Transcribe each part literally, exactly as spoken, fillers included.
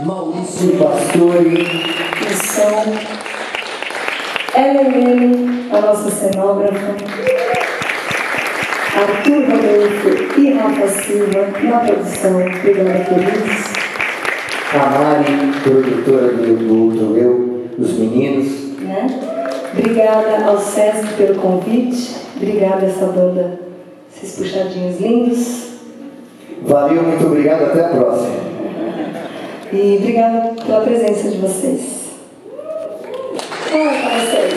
Maurício Pastore, no som, Ellen, a nossa cenógrafa, Arthur Rodolfo e Rafa Silva na produção. Obrigada, queridos. a Mari, produtora do, do, do Eu, os meninos. Né? Obrigada ao Sesc pelo convite. Obrigada a essa banda, esses puxadinhos lindos. Valeu, muito obrigado, até a próxima. E obrigada pela presença de vocês. Olá para vocês.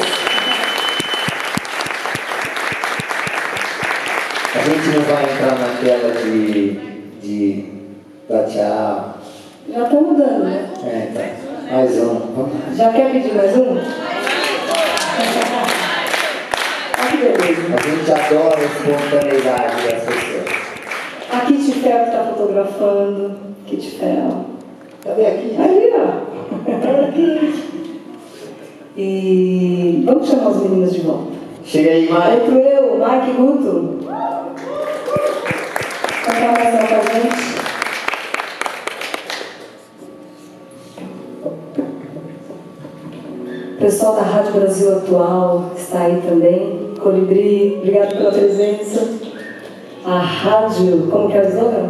A gente não vai entrar naquela de, de dar tchau. Já está mudando, né? É, tá. Mais um. Vamos. Já quer pedir mais um? Olha que beleza. A gente adora a espontaneidade das pessoas. A Kitty Fel que está fotografando. Kitty Fel. Cadê aqui? Ali, ó. Aqui. E vamos chamar os meninos de volta. Chega aí, Mari. Outro eu, Mike Guto. Cantar mais uma com a gente. O pessoal da Rádio Brasil Atual está aí também. Colibri, obrigado pela presença. A rádio, como que é o slogan?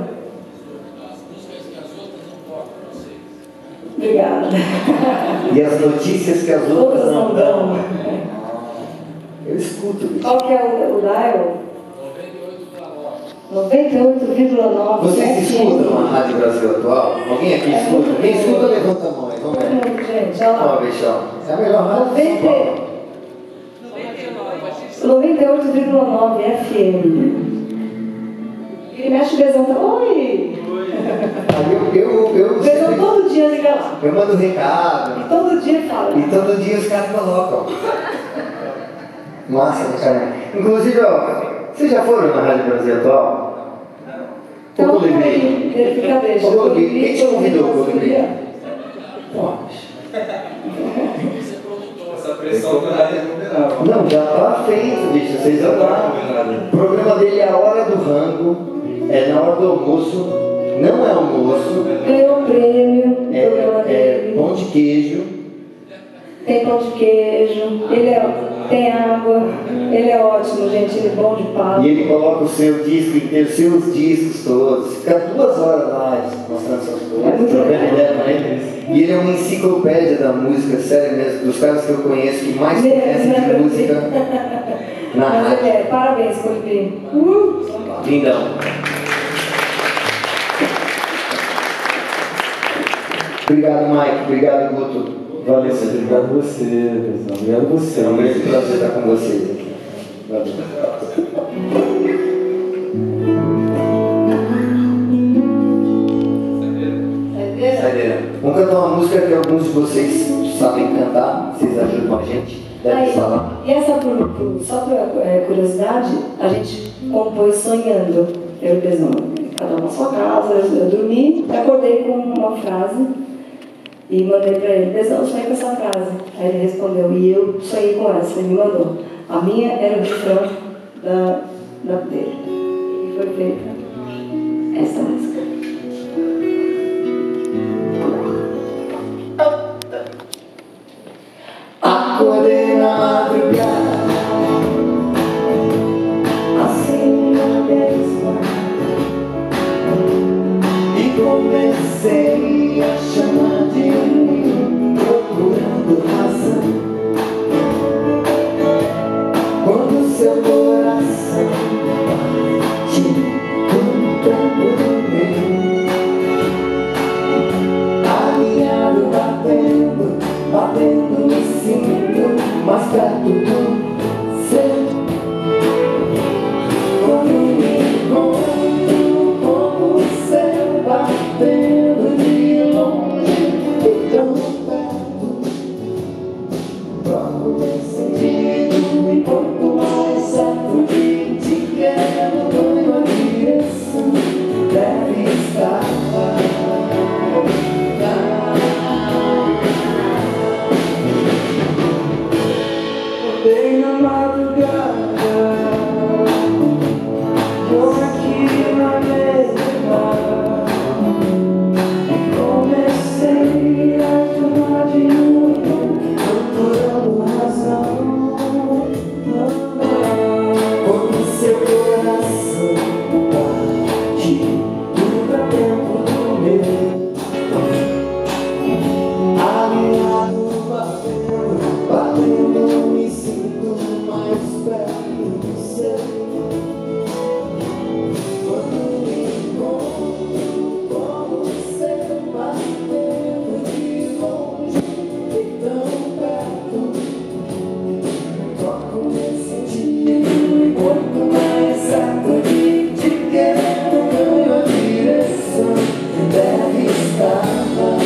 Obrigada. E as notícias que as outras, Outras não dão. Eu escuto isso. Qual que é o, o dial? noventa e oito vírgula nove. Vocês escutam a Rádio Brasil Atual? Alguém aqui escuta? Quem escuta, levanta a mão aí. Vamos Todo ver. mundo, gente, olha lá. Ó, bichão. É a melhor rádio de São Paulo. noventa e oito vírgula nove F M. E mexe o Bezão tá. Oi! Aí eu, eu, eu, O Bezão sempre- todo dia liga lá. eu mando recado. E todo dia fala. E todo dia os caras colocam. Massa, do caramba. Inclusive, ó, vocês já foram na Rádio Brasil Atual? Então, O Colibri. aí, verifica, deixa. O Colibri. Quem te convidou, o Colibri? Essa pressão não é remunerável. Não, já tá feito, bicho. Vocês vão lá. O programa dele é a hora do rango, é na hora do almoço, não é almoço, Ganhou o prêmio do é, programa é dele. pão de queijo. Tem pão de queijo, ele é, tem água, ele é ótimo, gente, ele é bom de papo. E ele coloca o seu disco inteiro, seus discos todos. Fica duas horas lá mostrando suas É coisas, muito trocando legal. ideia com ele. E ele é uma enciclopédia da música, sério mesmo, dos caras que eu conheço que mais Mesmo, conhecem né, de Colibri? música na Mas ele rádio. é, parabéns, Colibri. Uh! Lindão. Obrigado, Mike. Obrigado, Guto. Valeu, Obrigado a você, Bezão. Obrigado a você. É um grande prazer estar com vocês aqui. Valeu. Saideira. Vamos cantar uma música que alguns de vocês sabem cantar. Vocês ajudam a gente? Deve Aí, falar. e essa, por, por, só por é, curiosidade, a gente compôs sonhando. Eu e o Bezão, cada um na sua casa, eu, eu dormi, acordei com uma frase e mandei pra ele, Bezão, eu sonhei com essa frase. Aí ele respondeu, e eu sonhei com essa, ele me mandou. A minha era o refrão da, da dele. E foi feita essa música. Acordei na madrugada, Assim na mesma, e comecei a chamar de mim, procurando razão. Quando seu coração bate cantando no meu, alinhado, batendo, batendo, me sinto mais perto do seu. Quando me encontro com o céu batendo de longe e tão perto, troco meu sentido e quanto mais certo de te quero, ganho a direção deve estar. Odeio samba.